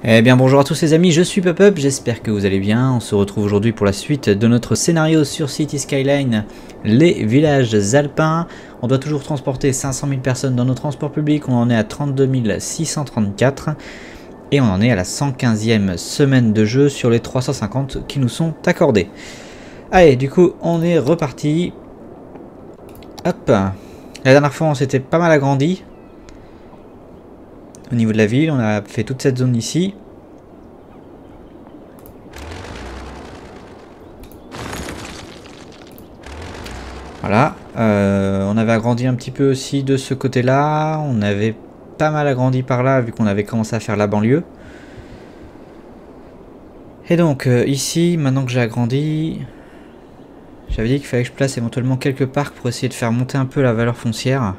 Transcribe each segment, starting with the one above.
Eh bien bonjour à tous les amis, je suis PopUp, j'espère que vous allez bien. On se retrouve aujourd'hui pour la suite de notre scénario sur City Skyline, les villages alpins. On doit toujours transporter 500 000 personnes dans nos transports publics, on en est à 32 634 et on en est à la 115e semaine de jeu sur les 350 qui nous sont accordés. Allez, du coup on est reparti. Hop, la dernière fois on s'était pas mal agrandi. Au niveau de la ville, on a fait toute cette zone ici. Voilà, on avait agrandi un petit peu aussi de ce côté-là. On avait pas mal agrandi par là vu qu'on avait commencé à faire la banlieue. Et donc ici, maintenant que j'ai agrandi, j'avais dit qu'il fallait que je place éventuellement quelques parcs pour essayer de faire monter un peu la valeur foncière.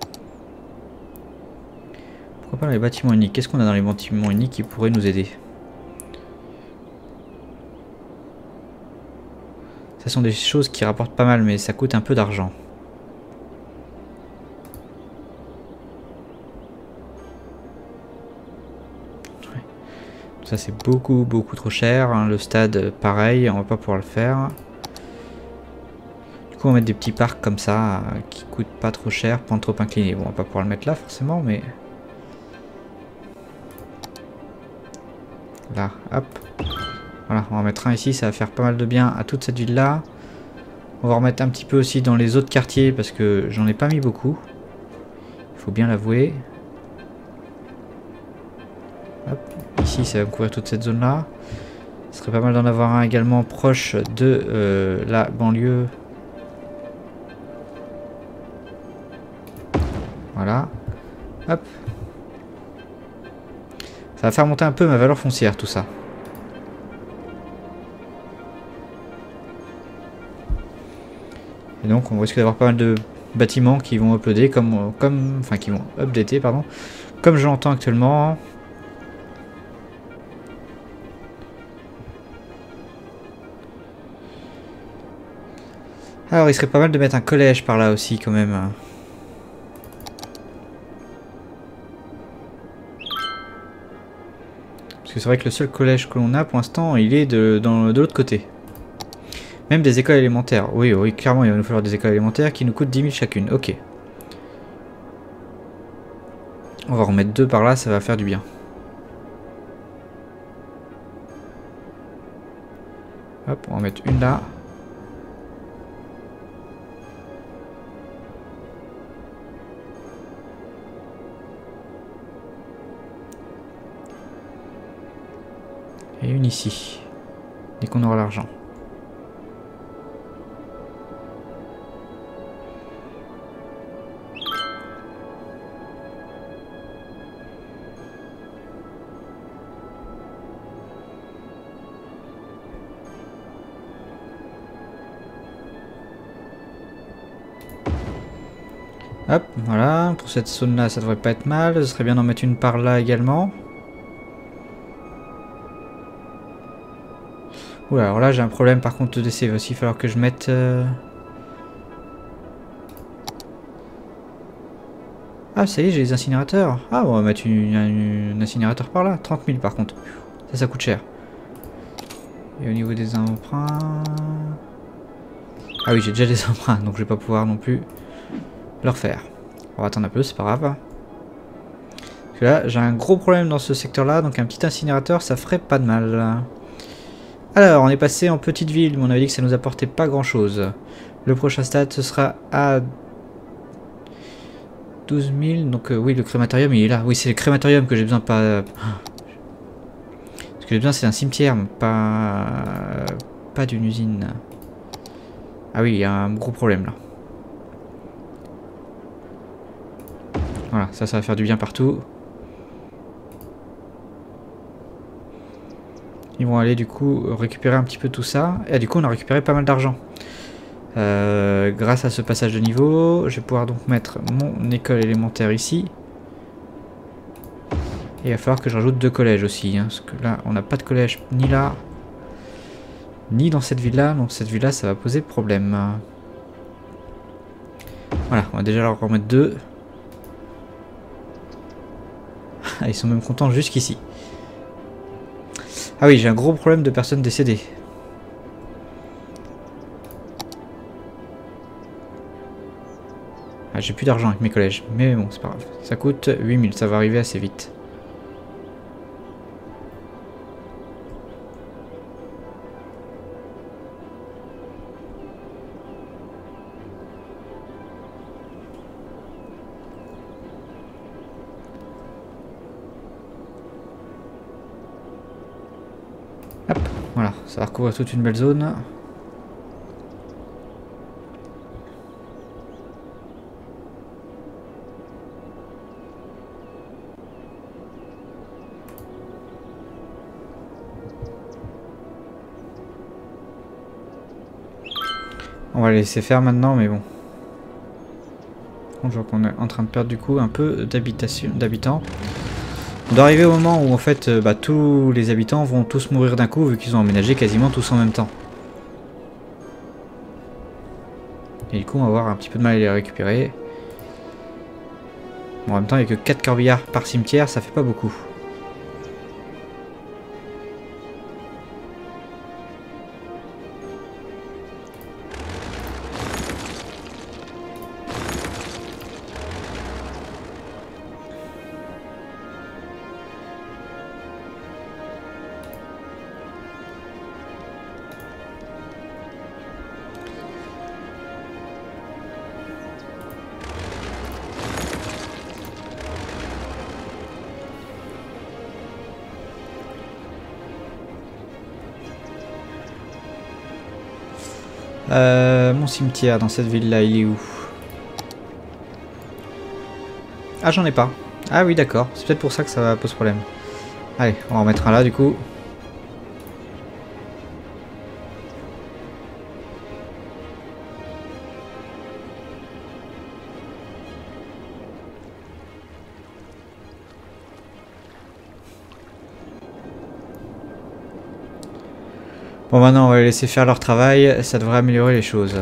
Pourquoi pas dans les bâtiments uniques? Qu'est-ce qu'on a dans les bâtiments uniques qui pourrait nous aider? Ce sont des choses qui rapportent pas mal mais ça coûte un peu d'argent. Ça c'est beaucoup trop cher, hein. Le stade pareil, on va pas pouvoir le faire. Du coup on va mettre des petits parcs comme ça qui coûtent pas trop cher, pente trop inclinée. Bon on va pas pouvoir le mettre là forcément mais... Là, hop. Voilà, on va en mettre un ici, ça va faire pas mal de bien à toute cette ville là. On va remettre un petit peu aussi dans les autres quartiers parce que j'en ai pas mis beaucoup. Il faut bien l'avouer. Ici ça va me couvrir toute cette zone là. Ce serait pas mal d'en avoir un également proche de la banlieue. Voilà. Hop. Ça va faire monter un peu ma valeur foncière tout ça. Et donc on risque d'avoir pas mal de bâtiments qui vont uploader enfin qui vont updater pardon, comme je l'entends actuellement. Alors il serait pas mal de mettre un collège par là aussi quand même. Parce que c'est vrai que le seul collège que l'on a pour l'instant il est de l'autre côté. Même des écoles élémentaires. Oui, oui, clairement il va nous falloir des écoles élémentaires qui nous coûtent 10 000 chacune. Ok. On va en remettre deux par là, ça va faire du bien. Hop, on va en mettre une là. Et une ici. Dès qu'on aura l'argent. Hop, voilà, pour cette zone là ça devrait pas être mal, ce serait bien d'en mettre une par là également. Oula, alors là j'ai un problème par contre de décès, il va aussi falloir que je mette... Ah ça y est, j'ai les incinérateurs. Ah bon, on va mettre un incinérateur par là, 30 000 par contre. Ça coûte cher. Et au niveau des emprunts... Ah oui, j'ai déjà des emprunts, donc je vais pas pouvoir non plus le refaire. On va attendre un peu, c'est pas grave. Parce que là, j'ai un gros problème dans ce secteur-là, donc un petit incinérateur, ça ferait pas de mal. Alors, on est passé en petite ville, mais on avait dit que ça nous apportait pas grand-chose. Le prochain stade, ce sera à 12 000, donc oui, le crématorium, il est là. Oui, c'est le crématorium que j'ai besoin, pas... Ce que j'ai besoin, c'est un cimetière, pas d'une usine. Ah oui, il y a un gros problème, là. Voilà, ça va faire du bien partout. Ils vont aller du coup récupérer un petit peu tout ça. Et du coup on a récupéré pas mal d'argent. Grâce à ce passage de niveau, je vais pouvoir donc mettre mon école élémentaire ici. Et il va falloir que je rajoute deux collèges aussi. Hein, parce que là on n'a pas de collège ni là, ni dans cette ville là. Donc cette ville là ça va poser problème. Voilà, on va déjà leur remettre deux. Ils sont même contents jusqu'ici. Ah oui, j'ai un gros problème de personnes décédées. Ah, j'ai plus d'argent avec mes collèges, mais bon, c'est pas grave. Ça coûte 8000, ça va arriver assez vite. Hop, voilà, ça va recouvrir toute une belle zone. On va les laisser faire maintenant, mais bon. Je vois qu'on est en train de perdre du coup un peu d'habitants. On doit arriver au moment où en fait tous les habitants vont tous mourir d'un coup vu qu'ils ont emménagé quasiment tous en même temps. Et du coup on va avoir un petit peu de mal à les récupérer. Bon, en même temps il n'y a que 4 corbillards par cimetière, ça fait pas beaucoup. Mon cimetière dans cette ville là il est où? Ah j'en ai pas. Ah oui d'accord, c'est peut-être pour ça que ça pose problème. Allez, on va en mettre un là du coup. Bon maintenant on va les laisser faire leur travail, ça devrait améliorer les choses.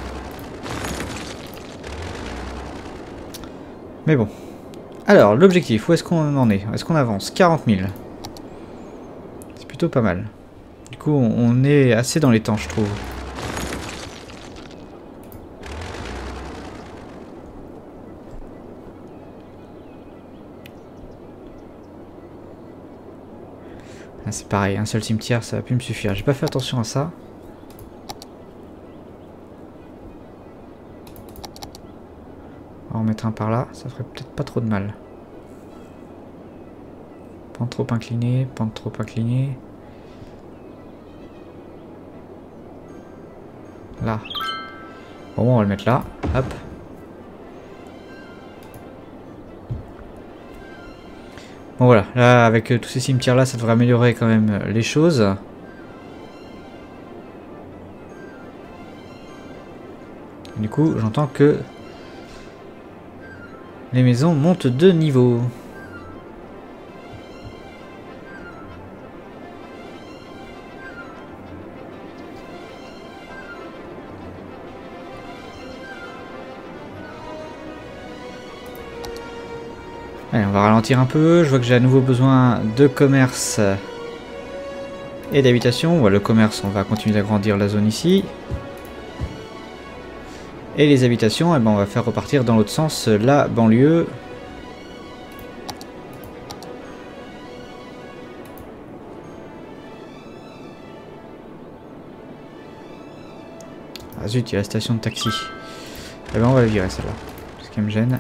Mais bon. Alors l'objectif, où est-ce qu'on en est? Est-ce qu'on avance? 40 000. C'est plutôt pas mal. Du coup on est assez dans les temps je trouve. Ah, c'est pareil, un seul cimetière ça va plus me suffire. J'ai pas fait attention à ça. On va en mettre un par là, ça ferait peut-être pas trop de mal. Pente trop inclinée, pente trop inclinée. Là. Bon, on va le mettre là. Hop. Bon voilà, là avec tous ces cimetières là, ça devrait améliorer quand même les choses. Du coup, j'entends que les maisons montent de niveau. Allez, on va ralentir un peu. Je vois que j'ai à nouveau besoin de commerce et d'habitation. Voilà, le commerce, on va continuer d'agrandir la zone ici. Et les habitations, eh ben, on va faire repartir dans l'autre sens la banlieue. Ah zut, il y a la station de taxi. Eh ben, on va la virer celle-là, ce qui me gêne.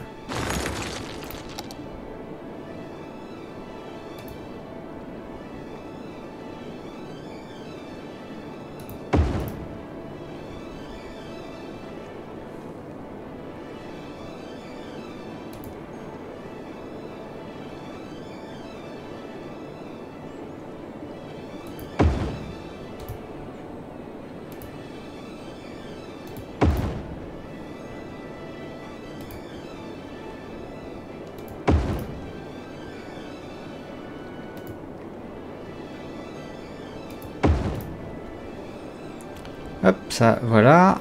Hop, ça, voilà.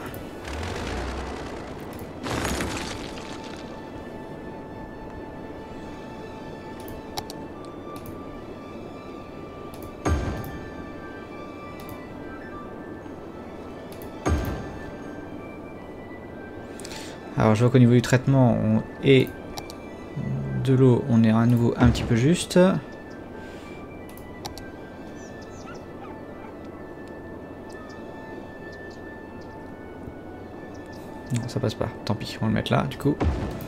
Alors je vois qu'au niveau du traitement et de l'eau, on est à nouveau un petit peu juste. Non, ça passe pas. Tant pis, on va le mettre là, du coup.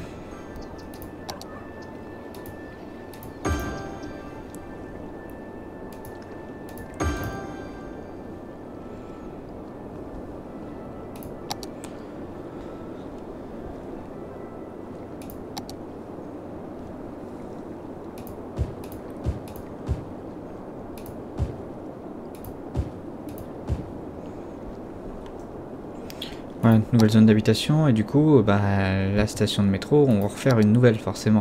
Voilà, une nouvelle zone d'habitation et du coup, bah, la station de métro, on va refaire une nouvelle forcément.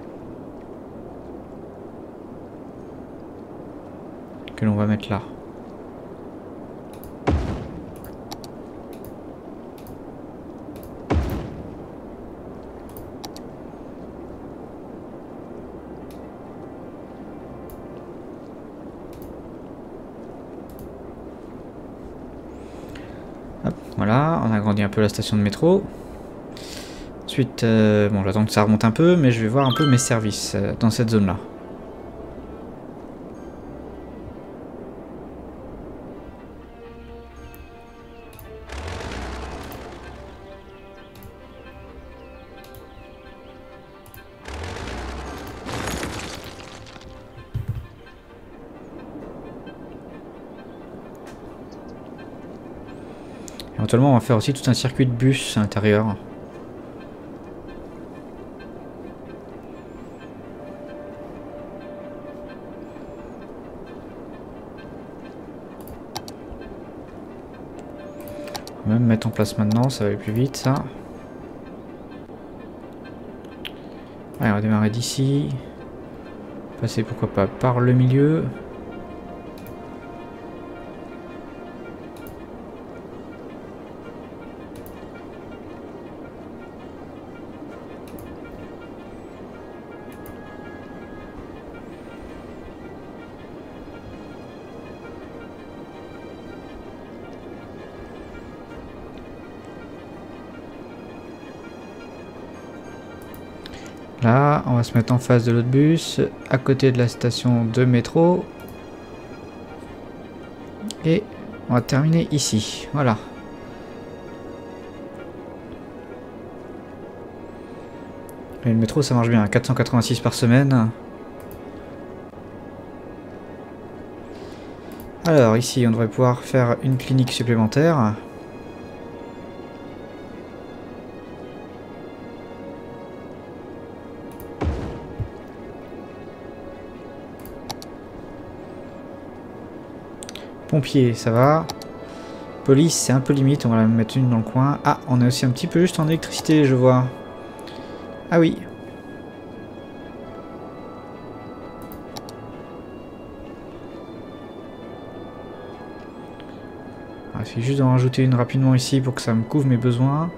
Que l'on va mettre là. Hop, voilà, on a agrandi un peu la station de métro. Ensuite, bon, j'attends que ça remonte un peu, mais je vais voir un peu mes services dans cette zone-là. Éventuellement, on va faire aussi tout un circuit de bus à l'intérieur. On va même mettre en place maintenant, ça va aller plus vite ça. Allez, on va démarrer d'ici. Passer pourquoi pas par le milieu. Là, on va se mettre en face de l'autre bus, à côté de la station de métro. Et on va terminer ici, voilà. Et le métro ça marche bien, 486 par semaine. Alors ici on devrait pouvoir faire une clinique supplémentaire. Pompier, ça va. Police, c'est un peu limite, on va la mettre une dans le coin. Ah, on est aussi un petit peu juste en électricité, je vois. Ah oui. Il suffit juste d'en rajouter une rapidement ici pour que ça me couvre mes besoins.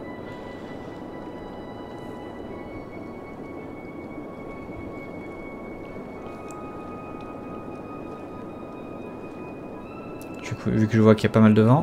Vu que je vois qu'il y a pas mal de vent.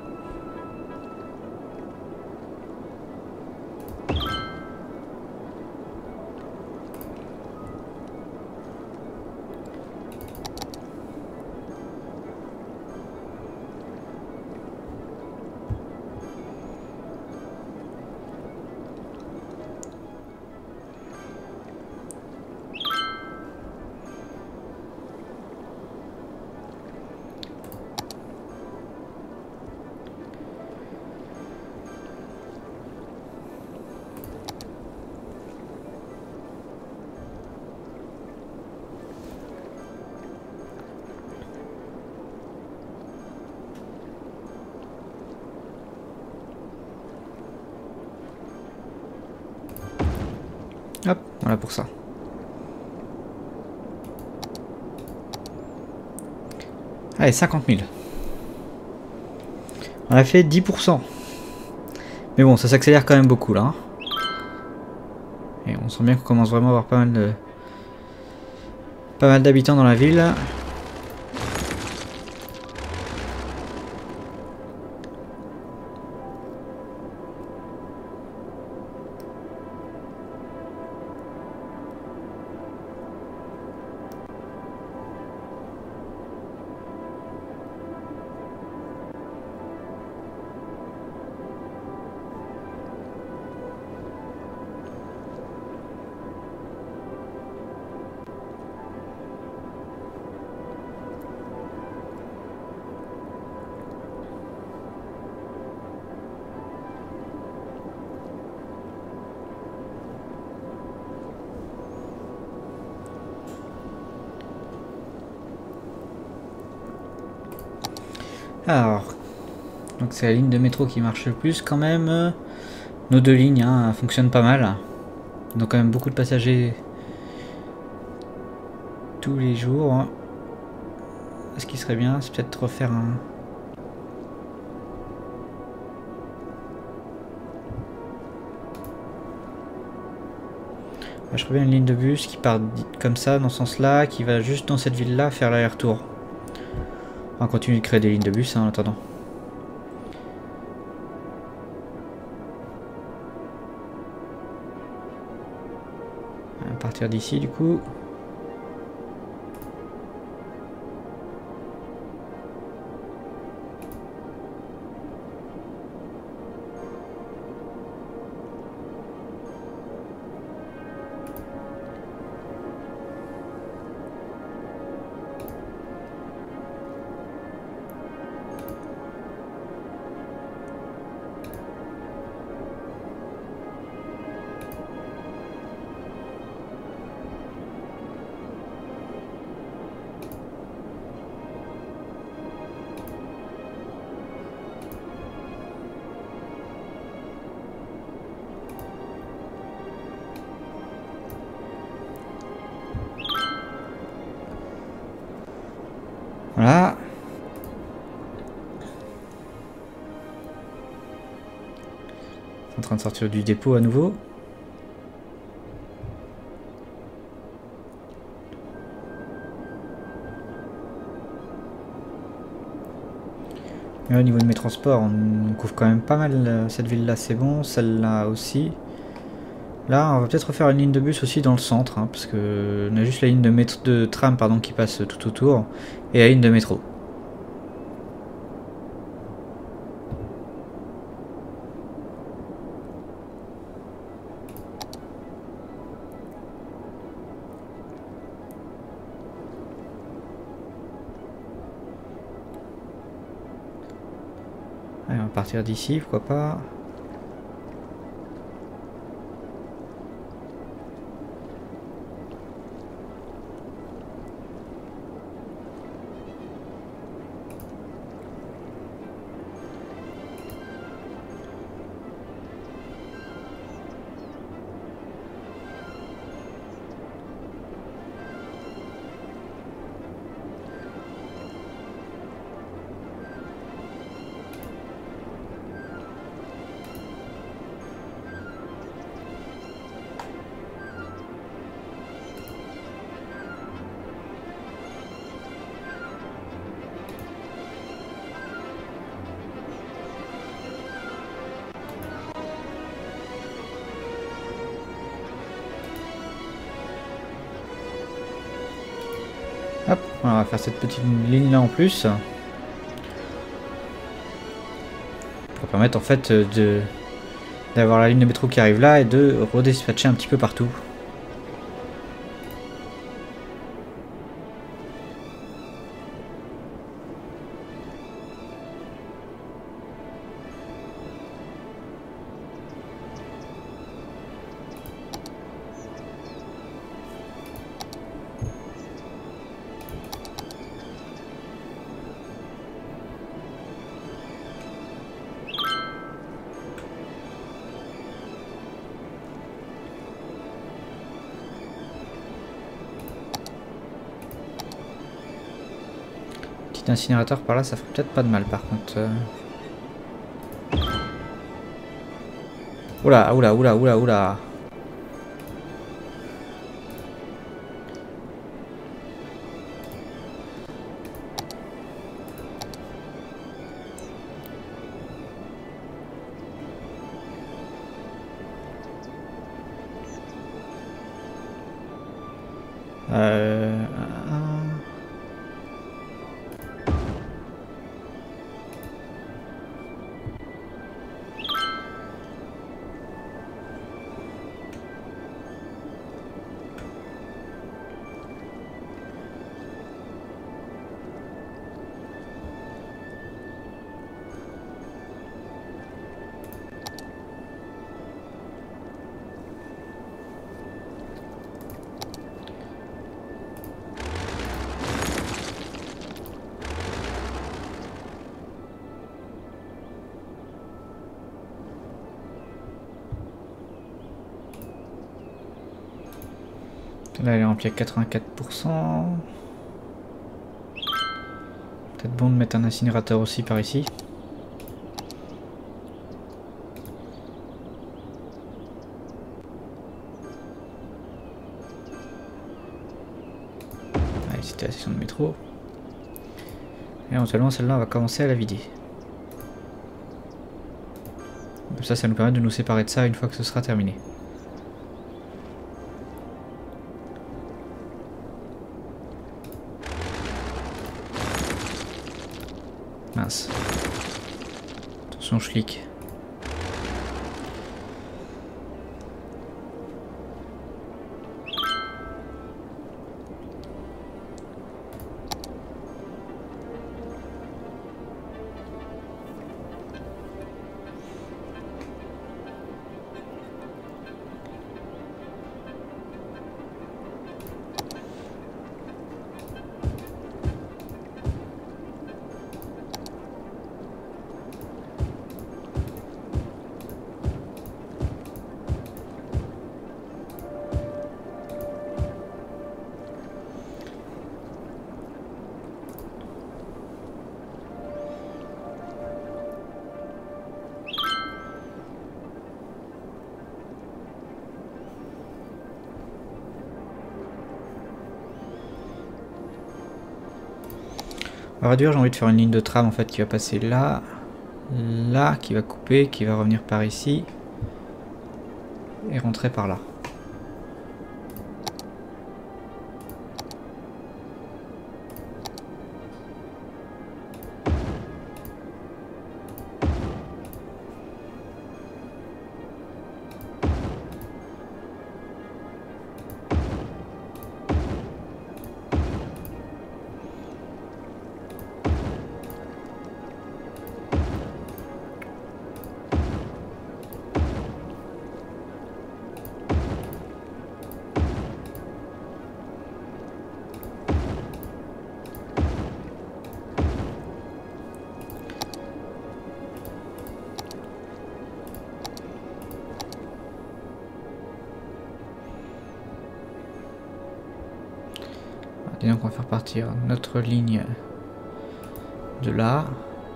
Hop, voilà pour ça. Allez, 50 000. On a fait 10%. Mais bon, ça s'accélère quand même beaucoup là. Hein. Et on sent bien qu'on commence vraiment à avoir pas mal d'habitants dans la ville. Alors, donc c'est la ligne de métro qui marche le plus quand même. Nos deux lignes hein, fonctionnent pas mal. Donc quand même beaucoup de passagers tous les jours. Ce qui serait bien, c'est peut-être refaire un... Je ferais bien une ligne de bus qui part comme ça, dans ce sens-là, qui va juste dans cette ville-là faire l'aller-retour. On va continuer de créer des lignes de bus hein, en attendant. On va partir d'ici du coup. Voilà. En train de sortir du dépôt à nouveau. Et au niveau de mes transports, on couvre quand même pas mal cette ville-là, c'est bon. Celle-là aussi. Là, on va peut-être refaire une ligne de bus aussi dans le centre, hein, parce que on a juste la ligne de tram pardon, qui passe tout autour, et la ligne de métro. Allez, on va partir d'ici, pourquoi pas. Hop, on va faire cette petite ligne là en plus. Pour permettre en fait d'avoir la ligne de métro qui arrive là et de redispatcher un petit peu partout. Petit incinérateur par là, ça ferait peut-être pas de mal par contre. Oula, oula, oula, oula, oula. Euh... Là elle est remplie à 84%. Peut-être bon de mettre un incinérateur aussi par ici. Allez, c'était la station de métro. Et éventuellement celle-là on va commencer à la vider. Comme ça nous permet de nous séparer de ça une fois que ce sera terminé. Mince. Attention schlick. On va réduire, j'ai envie de faire une ligne de tram en fait qui va passer là, là, qui va couper, qui va revenir par ici et rentrer par là. Et donc on va faire partir notre ligne de là.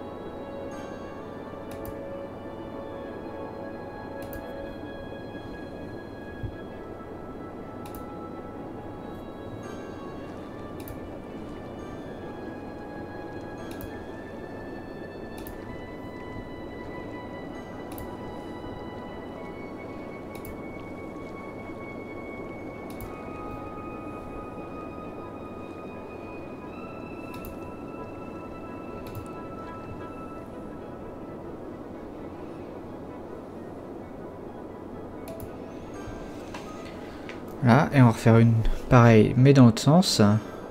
Là, et on va refaire une pareille, mais dans l'autre sens.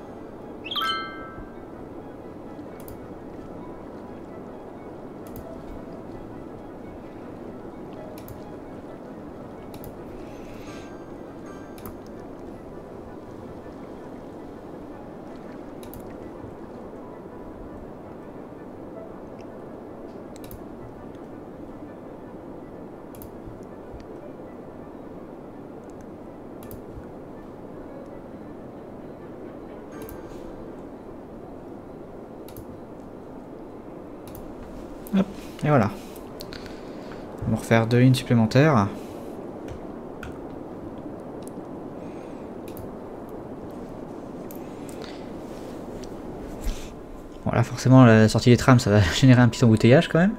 Hop, et voilà. On va refaire 2 lignes supplémentaires. Bon là forcément la sortie des trams ça va générer un petit embouteillage quand même.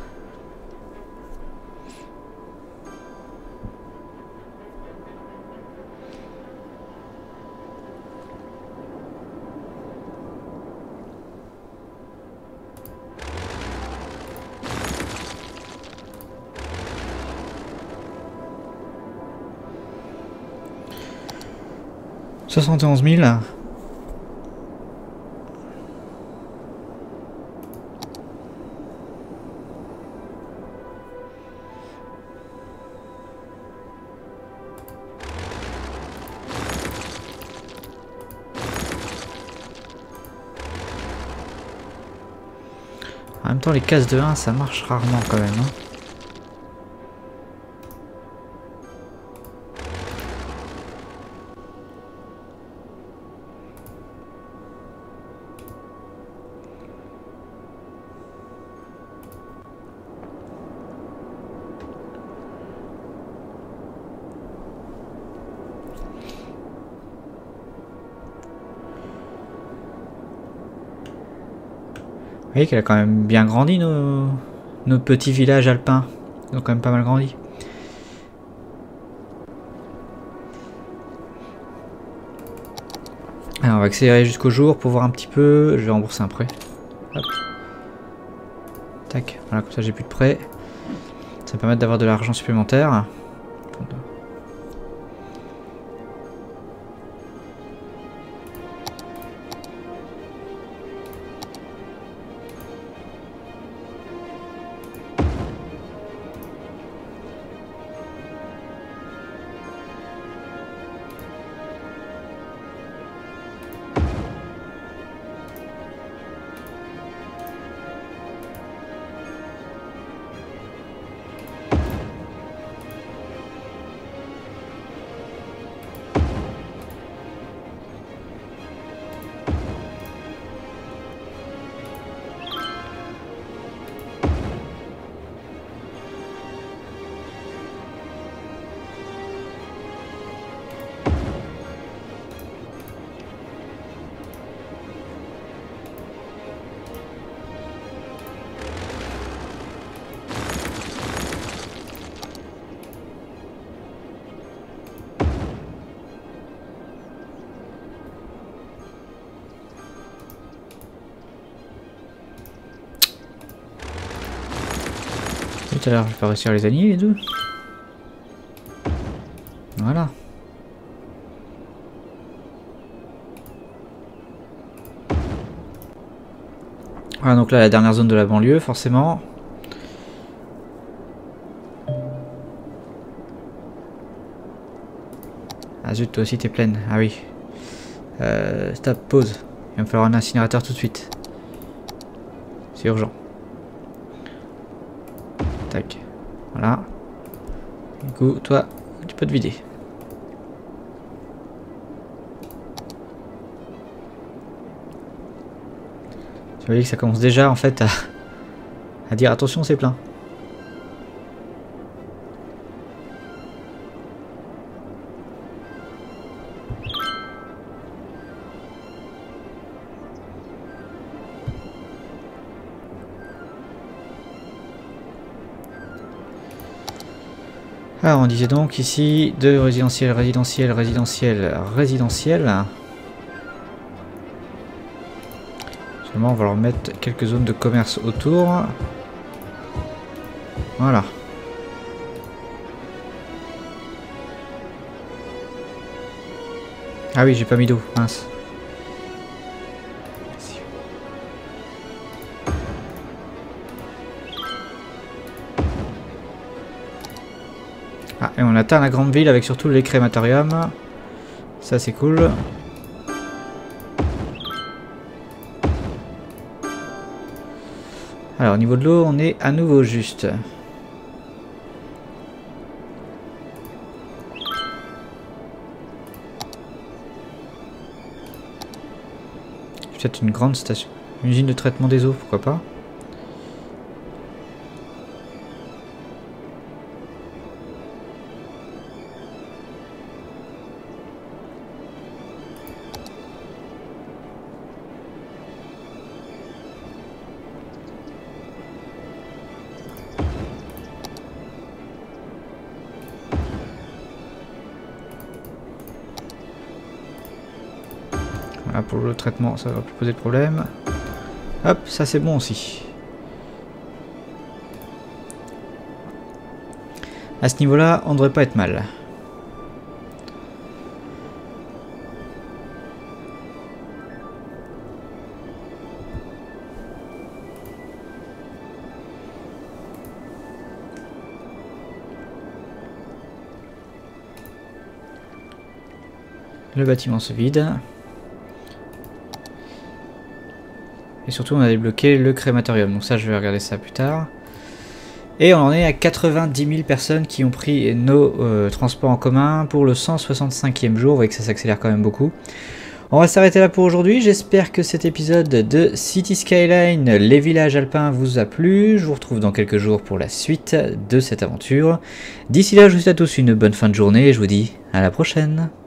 « 71 000 ». En même temps, les cases de 1, ça marche rarement quand même. Hein. voyez qu'elle a quand même bien grandi, nos petits villages alpins. Ils ont quand même pas mal grandi. Alors on va accélérer jusqu'au jour pour voir un petit peu. Je vais rembourser un prêt. Hop. Tac, voilà, comme ça j'ai plus de prêt. Ça me permet d'avoir de l'argent supplémentaire. Tout à l'heure, je vais pas réussir à les aligner les deux. Voilà. Voilà, donc là, la dernière zone de la banlieue, forcément. Ah zut, toi aussi t'es pleine. Ah oui. Stop, pause. Il va me falloir un incinérateur tout de suite. C'est urgent. Tac. Voilà. Du coup, toi, tu peux te vider. Vous voyez que ça commence déjà en fait à dire attention, c'est plein. Alors on disait donc ici de résidentiel, résidentiel, résidentiel, résidentiel. Seulement on va leur mettre quelques zones de commerce autour. Voilà. Ah oui, j'ai pas mis d'eau, mince. Ah, et on atteint la grande ville avec surtout les crématoriums. Ça c'est cool. Alors au niveau de l'eau, on est à nouveau juste. Peut-être une grande station, une usine de traitement des eaux, pourquoi pas. Voilà, pour le traitement, ça va plus poser de problème. Hop, ça c'est bon aussi. À ce niveau-là, on ne devrait pas être mal. Le bâtiment se vide. Et surtout on a débloqué le crématorium, donc ça je vais regarder ça plus tard. Et on en est à 90 000 personnes qui ont pris nos transports en commun pour le 165e jour. Vous voyez que ça s'accélère quand même beaucoup. On va s'arrêter là pour aujourd'hui. J'espère que cet épisode de City Skyline, les villages alpins, vous a plu. Je vous retrouve dans quelques jours pour la suite de cette aventure. D'ici là, je vous souhaite à tous une bonne fin de journée et je vous dis à la prochaine.